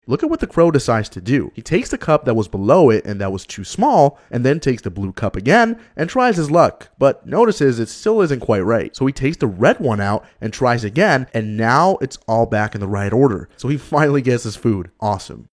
Look at what the crow decides to do. He takes the cup that was below it and that was too small, and then takes the blue cup again and tries his luck, but notices it still isn't quite right. So he takes the red one out and tries again, and now it's all back in the right order. So he finally gets his food. Awesome.